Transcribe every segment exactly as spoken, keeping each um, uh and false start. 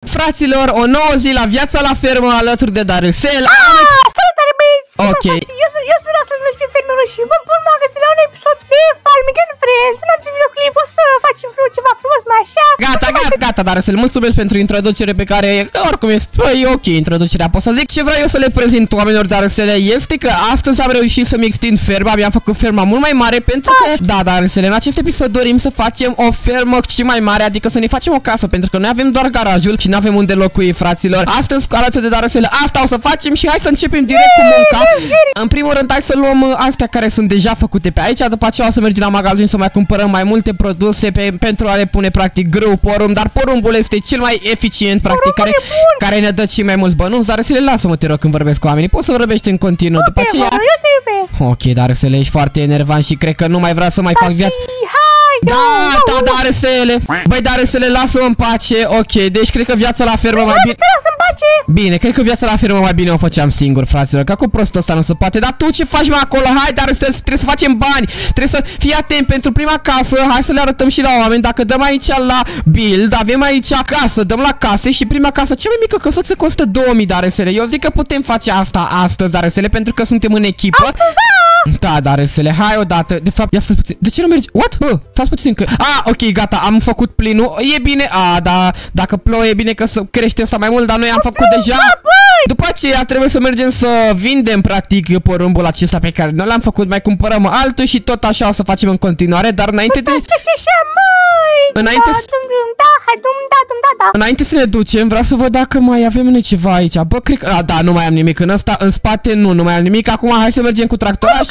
Fraților, o nouă zi la Viața la Fermă alături de Darusel. Salutare, băieți! Ok. Eu sunt eu sunt Russell, noi suntem fermerul și vă pun mă găsi la un episod de Farming and Friends. În acest videoclip o să facem ceva frumos mai așa. Gata, gata, gata, Darusel, mulțumesc pentru introducere pe care, oricum este, bă, e ok introducerea, pot să zic. Ce vreau eu să le prezint oamenilor, Darusel, este că astăzi am reușit să-mi extind ferma, mi-am făcut ferma mult mai mare pentru că, da, Darusel, în acest episod dorim să facem o fermă și mai mare, adică să ne facem o casă, pentru că noi avem doar garajul și nu avem unde locui, fraților. Astăzi, alături de Darusel, asta o să facem și hai să începem direct cu munca. În primul rând, hai să luăm astea care sunt deja făcute pe aici, după aceea o să mergem la magazin să mai cumpărăm mai multe produse pe, pentru a le pune practic grâu, porumb, dar porumbul este cel mai eficient, practic, care, care ne dă și mai mulți bănuți. Darusel, lasă-mă, te rog, când vorbesc cu oamenii, poți să vorbești în continuu, după aceea... Ok, Darusel, ești foarte enervant și cred că nu mai vreau să mai fac viață. Gata, Darusel! Băi, Darusel, lasă-mă în pace. Ok, deci cred că viața la fermă mai bine... Bine, cred că viața la fermă mai bine o făceam singur, fraților, că cu prostul ăsta nu se poate. Dar tu ce faci, mă, acolo? Hai, Darusel, trebuie să facem bani. Trebuie să fii atent pentru prima casă. Hai să le arătăm și la oameni. Dacă dăm aici la build, avem aici casă, dăm la case și prima casă cea mai mică căsuță costă două mii, Darusel. Eu zic că putem face asta astăzi, Darusel, pentru că suntem în echipă. Da, Darusel, hai odată. De fapt, ia stați puțin. De ce nu mergi? What? Bă, stați puțin că... Ah, ok, gata, am făcut plinul. E bine. Ah, da, dacă plouă e bine că să crește asta mai mult, dar noi am făcut deja. După aceea trebuie să mergem să vindem practic porumbul acesta pe care noi l-am făcut, mai cumpărăm altul și tot așa o să facem în continuare, dar înainte de... Înainte să... Înainte să ne ducem, vreau să văd dacă mai avem noi ceva aici. Bă, cred că... A, da, nu mai am nimic în ăsta, în spate nu, nu mai am nimic. Acum hai să mergem cu tractorașul.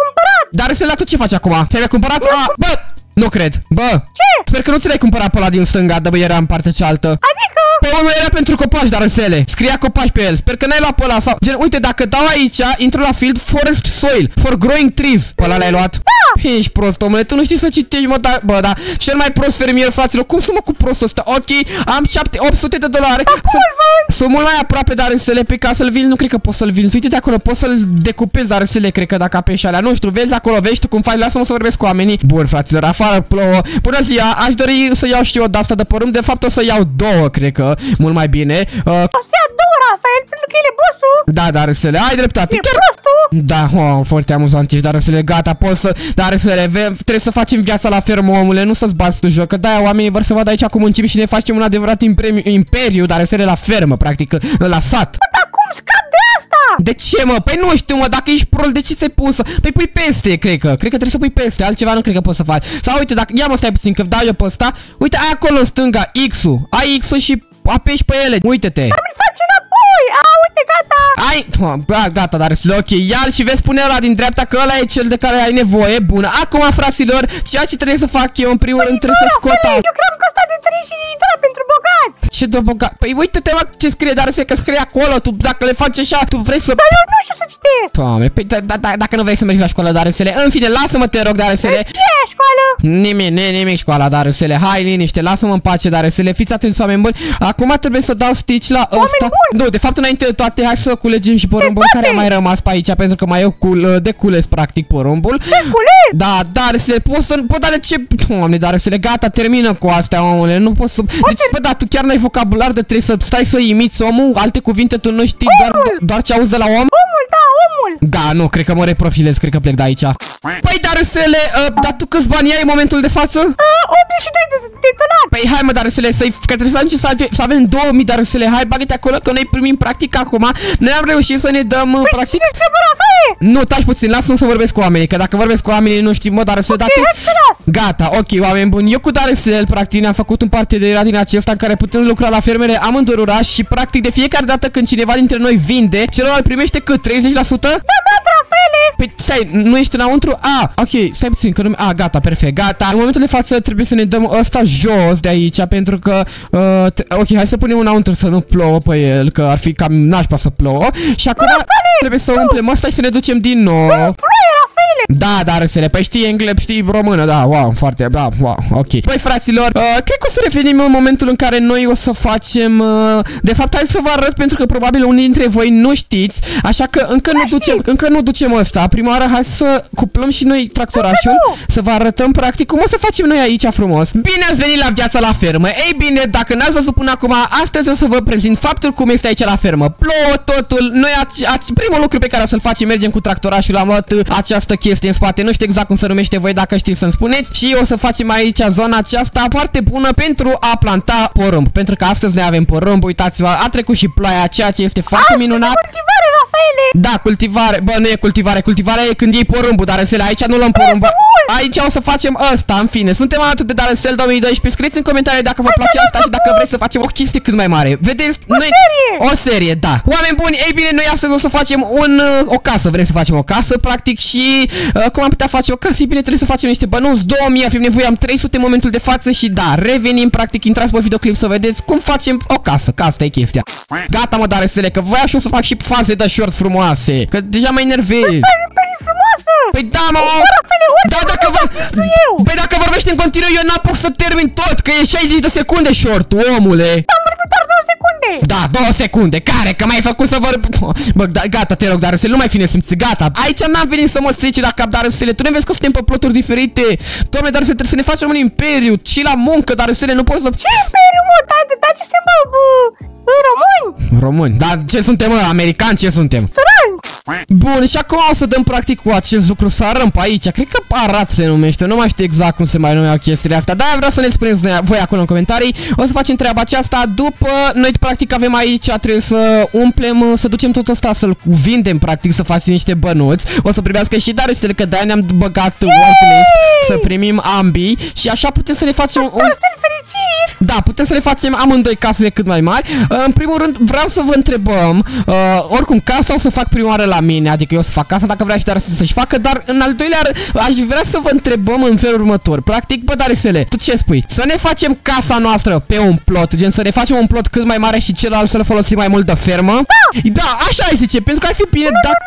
Dar să la tu ce faci acum? Ți-ai cumpărat? A, bă! Nu cred. Bă! Ce? Sper că nu ți l-ai cumpărat pe ăla din stânga, de bă, era în partea cealaltă. Adică? Pe unul era pentru copaci, Darusel. Scria copaci pe el. Sper că n-ai luat pe ăla sau... Gen, uite, dacă dau aici, intru la field forest soil for growing trees. Pe ăla l-ai luat? Da! Ești prost, omule, tu nu știi să citești, mă, dar... Bă, da, cel mai prost fermier, fraților. Cum să mă cu prostul ăsta? Ok, am șapte opt sute de dolari. Sunt mult mai aproape, Darusel, pe ca să-l vinzi, nu cred că poți să-l vinzi. Uite de acolo, poți să-l decupezi, Darusel, cred că dacă apeși alea. Nu știu, vezi acolo, vezi tu cum faci, lasă-mă să vorbesc cu oamenii. Bun, fraților, afară plouă. Bună ziua, aș dori să iau și eu de asta de porumb. De fapt o să iau două, cred că, mult mai bine. Uh, o să ia două, Rafael, pentru că el e bossul. Da, Darusel, ai dreptate. E prostul. Da, oh, foarte amuzant ești, Darusel, gata, poți să... Darusel, trebuie să facem viața la fermă, omule, nu să-ți bați tu joc, că de-aia oamenii vor să vadă aici cum muncim și ne facem un adevărat imperiu, Darusel, la fermă, practic, la sat. Dar cum scap de asta? De ce, mă? Păi nu știu, mă, dacă ești prost, de ce să-i pus? Păi pui peste, cred că. Cred că trebuie să pui peste, altceva nu cred că poți să faci. Sau uite, dacă... Ia mă, stai puțin, că dau eu pe ăsta. Uite, ai acolo în stânga X-ul. Ai X-ul și apeși pe ele. Uite-te. Dar mi-l faci înapoi. A, uite, gata. Ai... Ba, gata, dar ok. Ia-l și vezi, pune ăla din dreapta, că ăla e cel de care ai nevoie. Bună. Acum, fraților, ceea ce trebuie să fac eu, în primul rând, trebuie să scot asta. Eu cred că ăsta de trei și editura pentru bogați. Ce de bogat? Păi uite-te, mă, ce scrie, dar că scrie acolo. Tu, dacă le faci așa, tu vrei să... Dar eu nu știu să citesc. Doamne, păi da, da, dacă nu vrei să mergi la școală, Darusel. În fine, lasă-mă, te rog, Darusel. Ce școală? Nimic, nimic școala, Darusel. Hai, liniște, lasă-mă în pace, Darusel. Fiți atenți, oameni buni. Acum trebuie să dau stitch la ăsta. Nu, de fapt, înainte de toate, hai să culegem și porumbul care a mai rămas pe aici, pentru că mai eu cul decules practic porumbul. Decules? Da, Darusel, poți să... Bă, dar de ce... Doamne, Darusel, gata, termină cu astea, omule. Nu poți să... Deci, bă, da, tu chiar n-ai vocabular de trebuie să stai să imiți omul. Alte cuvinte tu nu știi, doar, doar ce auzi de la om. Omul, da, omul. Da, nu, cred că mă reprofilez, cred că plec de aici. Păi, Darusel, uh, dar tu câți bani ai în momentul de față? Uh, optzeci și doi de, de dolari. Păi hai, mă, Darusel, să-i... Că trebuie să ajungem să, ave, să avem două mii, Darusel. Hai, bagă-te acolo că noi primim practic acum. Noi am reușit să ne dăm păi practic... Nu, taci puțin, lasă-mi să vorbesc cu oamenii, că dacă vorbesc cu oamenii nu știi, mă, Darusel, okay, date... Gata, ok, oameni buni. Eu cu Darusel, practic, ne-am făcut un parteneriat din acesta în care putem lucra la fermere amândoi oraș și practic de fiecare dată când cineva dintre noi vinde, celălalt primește cât? treizeci la sută? Da, da, Rafele! Păi stai, nu ești înăuntru? A, ok, stai puțin, că nu... A, gata, perfect, gata. În momentul de față trebuie să ne dăm ăsta jos de aici, pentru că... Uh, ok, hai să punem înăuntru să nu plouă pe el, că ar fi cam nașpa să plouă. Și acum trebuie să umplem ăsta și să ne ducem din nou. Rafaele? Da, dar să le păi știi engleză, știi română, da, wow, foarte, da, wow, ok. Păi, fraților, uh, cred că o să revenim în momentul în care noi o să facem, uh, de fapt, hai să vă arăt, pentru că probabil unii dintre voi nu știți, așa că încă nu ducem, încă nu ducem ăsta. Prima oară, hai să cuplăm și noi tractorașul, să vă arătăm practic cum o să facem noi aici frumos. Bine ați venit la Viața la Fermă. Ei bine, dacă n-ați văzut până acum, astăzi o să vă prezint faptul cum este aici la fermă. Plouă totul, noi aci, aci, primul lucru pe care o să-l facem, mergem cu tractorașul, am luat această chestie în spate, nu știu exact cum se numește, voi dacă știți să-mi spuneți, și o să facem aici zona aceasta foarte bună pentru a planta porumb, pentru că astăzi noi avem porumb, uitați-vă, a trecut și ploaia, ceea ce este foarte Asta minunat. cultivare, Rafaele. Da, cultivare, bă, nu e cultivare, cultivarea e când iei porumbul, dar însele, aici nu luăm porumb. Aici o să facem ăsta, în fine, suntem alături de Darcel două mii doisprezece, scrieți în comentarii dacă vă place asta și dacă vreți să facem o chestie cât mai mare. Vedeți? O noi... serie! O serie, da. Oameni buni, ei bine, noi astăzi o să facem un, uh, o casă, vrem să facem o casă, practic, și uh, cum am putea face o casă? Ei bine, trebuie să facem niște bănuți, două mii, avem nevoie, am trei sute în momentul de față și da, revenim, practic, intrați pe videoclip să vedeți cum facem o casă, că asta e chestia. Gata, mă, Darcele, că voiam și o să fac și faze de short frumoase, că deja mă enervez. Păi da, mă! Da, dacă vă... Păi dacă vorbești în continuu, eu n-am pus să termin tot, că e șaizeci de secunde short, omule! Am vorbit doar două secunde! Da, două secunde, care? Că m-ai făcut să vorbi... Bă, da, gata, te rog, Darcel, nu mai fi nesimțit, gata! Aici n-am venit să mă strici la cap, Darcel, tu nu vezi că suntem pe ploturi diferite? Doamne, Darcel, trebuie să ne facem un imperiu, și la muncă, Darcel, nu poți să... Ce imperiu, mă? Dar da, ce suntem, bă, bă, români? Români, dar ce suntem, mă, americani, ce suntem? Sărani! Bun, și acum o să dăm practic cu acest lucru, să arăm pe aici, cred că Parat se numește, nu mai știu exact cum se mai numeau chestiile astea, dar vreau să ne spuneți voi acolo în comentarii, o să facem treaba aceasta, după, noi practic avem aici, trebuie să umplem, să ducem tot ăsta, să-l vindem practic, să facem niște bănuți, o să primească și Darcel, că de-aia ne-am băgat whitelist, să primim ambii și așa putem să ne facem un... Da, putem să le facem amândoi casele cât mai mari. În primul rând, vreau să vă întrebăm, uh, oricum, casa o să fac prima oară la mine, adică eu o să fac casa dacă vrea și Darcel să-și facă, dar în al doilea rând, aș vrea să vă întrebăm în felul următor. Practic, bă, Darcele, tu ce spui? Să ne facem casa noastră pe un plot, gen să ne facem un plot cât mai mare și celălalt să-l folosim mai mult de fermă? Da! Da, așa ai zice, pentru că ar fi bine, dar...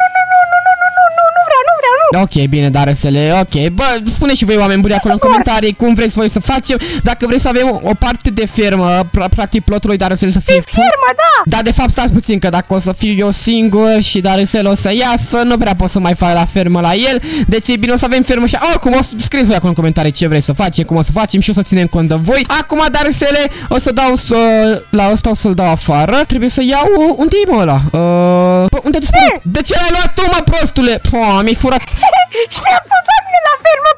Ok, bine, Darcele, ok. Bă, spune și voi, oameni buni, acolo în comentarii cum vreți voi să facem. Dacă vreți să avem o parte de fermă, practic plotul lui Darcel să fie fermă, da. Da, de fapt, stați puțin, că dacă o să fiu eu singur și Darcel o să iasă, nu prea pot să mai fac la fermă la el. Deci e bine, o să avem fermă și oricum o să scrieți voi acolo în comentarii ce vreți să facem, cum o să facem și o să ținem cont de voi. Acum, Darcele, o să dau să... la ăsta o să-l dau afară. Trebuie să iau... Unde e, mă, ăla? Uh... Bă, unde a dispărut? De ce l-ai luat tu, mă, prostule? Pă, mi-ai furat. Și mi-a pus mine la fermă.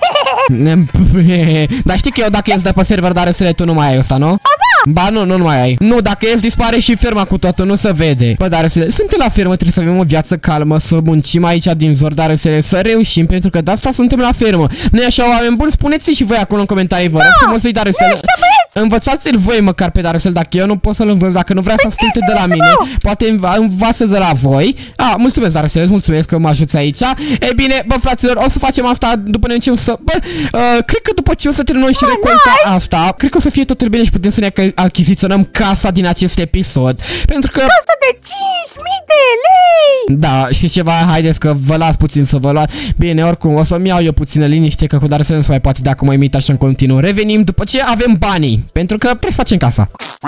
Dar știi că eu dacă ies de pe server, Darcele, tu nu mai ai ăsta, nu? Ba nu, nu, nu mai ai. Nu, dacă ies dispare și ferma cu totul, nu se vede. Bă, Darcele, suntem la fermă, trebuie să avem o viață calmă, să muncim aici din zor, Darcele, să reușim, pentru că de asta suntem la fermă. Nu-i așa, oameni buni? Spuneți-i și voi acolo în comentarii, vă rog frumos, îi Darcele. Învățați-l voi măcar pe Darcel, dacă eu nu pot să-l învăț, dacă nu vrea să asculte de la mine, poate învață de la voi. Ah, mulțumesc, Darcel, mulțumesc că mă ajuți aici. E bine, bă, fraților, o să facem asta după ne încep să... Bă, uh, cred că după ce o să terminăm și recolta asta, cred că o să fie totul bine și putem să ne achiziționăm casa din acest episod. Pentru că... Casa de cinci mii de lei! Da, și ceva, haideți că vă las puțin să vă luați. Bine, oricum, o să-mi iau eu puțină liniște, că cu Darcel nu se mai poate de acum mă imit așa în continuu. Revenim după ce avem banii. Pentru că trebuie să facem casa.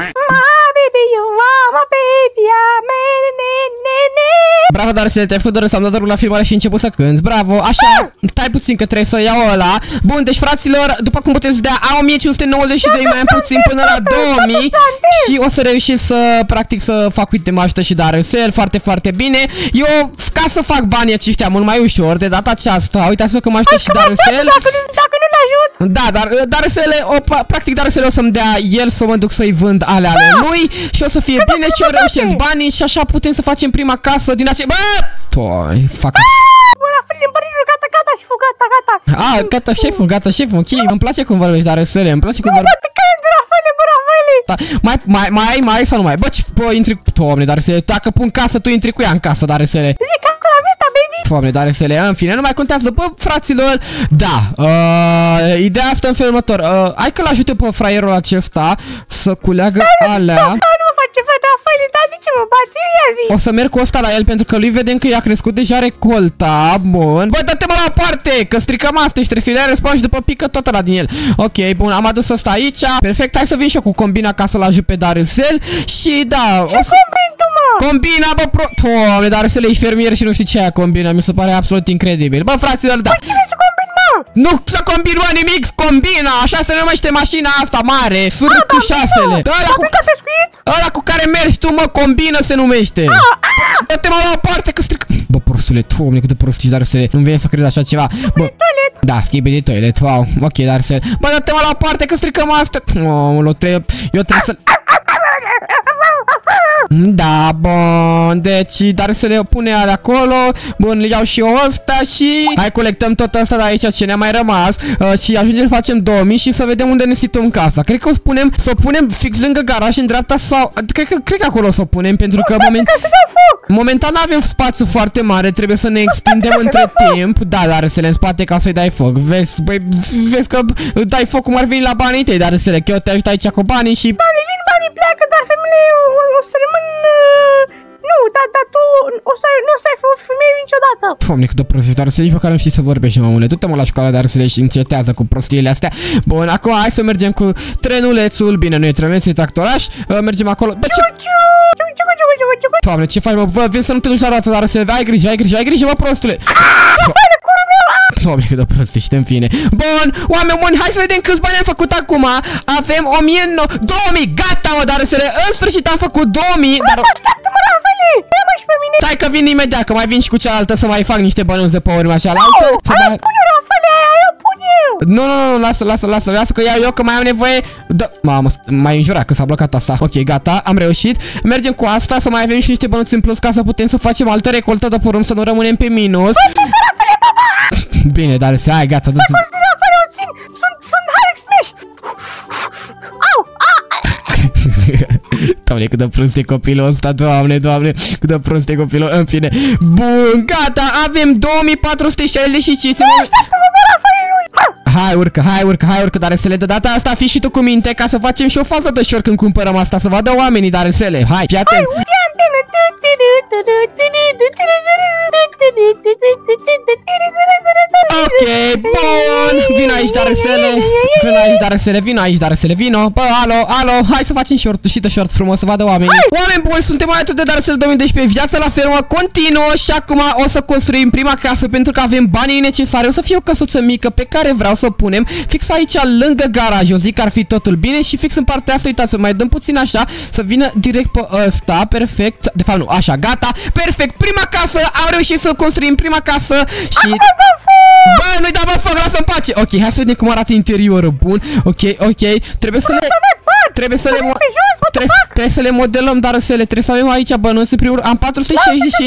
Bravo, Darcel, te-ai făcut doar să am dat drumul la filmare și început să cânti. Bravo, așa, stai puțin că trebuie să iau ăla. Bun, deci fraților, după cum puteți vedea, am o mie cinci sute nouăzeci și doi, mai am puțin până la două mii. Și o să reușim să, practic, să fac, uite, mă ajută și Darcel, foarte, foarte bine. Eu, ca să fac banii aceștia mult mai ușor, de data aceasta, uitați-vă că mă ajută și Darcel. Dacă nu-l ajut. Da, dar Darcel, o, practic Darcel o să-mi dea el să mă duc să-i vând ale ale lui și o să fie bine și eu reușesc banii și așa putem să facem prima casă din ace... Bă! Toi, fac... Gata, gata, șeful, gata, gata. Ah, gata, șeful, gata, șeful, ok, îmi place cum vorbești, Darcel, îmi place cum vorbești. Da, mai, mai, mai ai, mai ai sau nu mai? Bă, bă, intri... Doamne, Darcel, dacă pun casă, tu intri cu ea în casă, Darcel. Zic, asta la vista, baby. Doamne, Darcel, în fine, nu mai contează. Bă, fraților, da, uh, ideea asta în felul următor. Uh, hai că-l ajute pe fraierul acesta să culeagă alea. Da, nu mă face, frate, Rafaele, dar de ce mă bați? Ia zi. O să merg cu ăsta la el pentru că lui vedem că i-a crescut deja recolta. Bun. Bă, dă-te mă la la o parte, că stricăm asta și trebuie să-i dai respawn și după pică tot ăla din el. Ok, bun, am adus asta aici. Perfect, hai să vin și eu cu combina ca să-l ajut pe Darcel. Și da, ce o să... combin tu, mă? Combina, bă, pro... Doamne, Darcel, ești fermier și nu știu ce aia combina. Mi se pare absolut incredibil. Bă, fraților, da. Ce vrei să combin, mă? Nu să combin, mă, nimic, combina. Așa se numește mașina asta mare. S R C șase-le. Ăla cu... ăla cu care mergi tu, mă, combină se numește. Dă-te, mă, la o parte că stric... Bă, prostule, Doamne, cât de prost ești, Darcel. Nu-mi vine să cred așa ceva. Bă, da, schimbi de toilet, wow. Ok, Darcel. Bă, dă-te, mă, la o parte că stricăm asta. Oh, eu trebuie, eu trebuie să... Da, bun, deci Darcel pune alea acolo. Bun, le iau și eu ăsta și... hai, colectăm tot ăsta de aici ce ne-a mai rămas uh, și ajungem să facem două mii și să vedem unde ne situăm casa. Cred că o spunem, să o punem fix lângă garaj în dreapta sau... Cred că, cred că acolo o să o punem pentru că moment... momentan avem spațiu foarte mare, trebuie să ne extindem între timp. Da, Darcel, în spate ca să-i dai foc. Vezi, băi, vezi că dai foc cum ar veni la banii tăi, Darcel, că eu te ajut aici cu banii și... banii vin, banii pleacă, dar femeile o, o să rămân... Uh... Nu, dar da, tu o să, nu o să ai fost femeie niciodată. Doamne, cât de prost ești, Darcel, nici măcar nu știi să vorbești, mamule. Tu te-mă la școală, Darcel, și încetează cu prostiile astea. Bun, acum hai să mergem cu trenulețul. Bine, nu e trenulețul, e tractoraș. Mergem acolo. Bă, ce... Doamne, ce faci, mă? Vă, vin să nu te duci la roată, Darcel. Ai grijă, ai grijă, ai grijă, mă, prostule. Doamne, cât de prost ești, în fine. Bun, oameni buni, hai să vedem câți bani am făcut acum. Avem o mie nouă sute, două mii, gata, mă, Darcel. În sfârșit am făcut două mii, dar... stai că vin imediat, că mai vin și cu cealaltă să mai fac niște bănuți de pe urma cealaltă. Aia pune, Rafale, aia pune eu. Nu, nu, nu, lasă, lasă, lasă, lasă că iau eu, că mai am nevoie. Da, mamă, m-ai înjurat că s-a blocat asta. Ok, gata, am reușit. Mergem cu asta să mai avem și niște bănuți în plus ca să putem să facem altă recoltă de porumb, să nu rămânem pe minus. Bine, dar hai, gata. Sunt, sunt Alex Smash. Au, Doamne, cât de prost e copilul ăsta, doamne, doamne, cât de prost e copilul, în fine. Bun, gata, avem două mii patru sute șaizeci și cinci. Hai, urcă, hai, urcă, hai, urcă, Darcel, de data asta fii și tu cu minte ca să facem și o fază de șor când cumpărăm asta, să vadă oamenii, Darcel. Hai, fii atent. Ok, bun, vino aici, Darcel. Vino aici, Darcel, vino aici, Darcel, vino. Bă, alo, alo, hai să facem short și de short frumos, să vadă oamenii. Oameni buni, suntem alături de Darcel două mii doisprezece, viața la fermă continuă și acum o să construim prima casă pentru că avem banii necesari. O să fie o căsuță mică pe care vreau să o punem fix aici lângă garaj. Eu zic că ar fi totul bine și fix în partea asta, uitați, mai dăm puțin așa să vină direct pe ăsta, perfect. De fapt nu, așa, gata, perfect, prima casă, am reușit să construim prima casă și... bă, nu-i da, bă, foc, lasă-mi pace. Ok, hai să vedem cum arată interiorul, bun. Ok, ok, trebuie să le... Trebuie să le... Trebuie, trebuie să le modelăm, dar să le... Trebuie să avem aici bănuți, în primul rând, am patru sute șaizeci și cinci.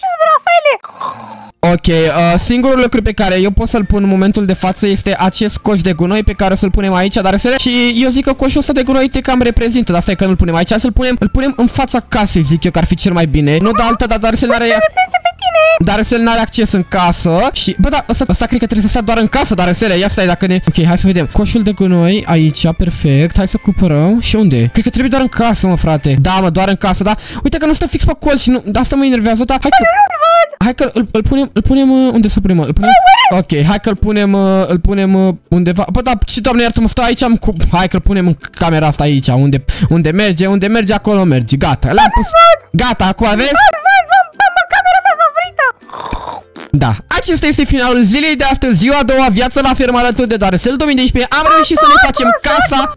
Ok, uh, singurul lucru pe care eu pot să-l pun în momentul de față este acest coș de gunoi pe care o să-l punem aici, dar să... și eu zic că coșul ăsta de gunoi te cam reprezintă, dar stai că nu-l punem aici, să-l punem, îl punem în fața casei, zic eu că ar fi cel mai bine. Nu de altă, dar Darcel n-are... Darcel n-are acces în casă și... bă, da, ăsta, ăsta cred că trebuie să stea doar în casă, Darcel, ia stai dacă ne... Ok, hai să vedem. Coșul de gunoi aici, perfect, hai să cumpărăm. Și unde? Cred că trebuie doar în casă, mă, frate. Da, mă, doar în casă, da? Uite că nu stă fix pe colț și nu... de asta mă enervează, da? Hai că... hai că îl, îl punem, îl punem, unde să punem? Îl punem? Ok, hai că îl punem, îl punem undeva. Bă, da, și doamne iartă-mă, stai aici, am cu... hai că îl punem în camera asta aici, unde, unde merge, unde merge, acolo merge. Gata, l-am pus. Gata, acum vezi? Da, acesta este finalul zilei de astăzi, ziua a doua, viața la fermă alături de Darcel două mii doisprezece. Am reușit să ne facem casa.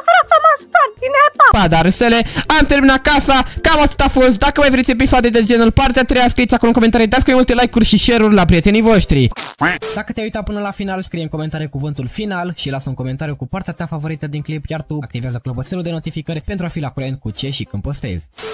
Pa, Darcel, am terminat casa, cam atât a fost. Dacă mai vreți episoade de genul partea a treia, scrieți acolo în comentarii, dați cu multe like-uri și share-uri la prietenii voștri. Dacă te-ai uitat până la final, scrie în comentarii cuvântul final și lasă un comentariu cu partea ta favorită din clip, iar tu activează clopoțelul de notificări pentru a fi la curent cu ce și când postezi.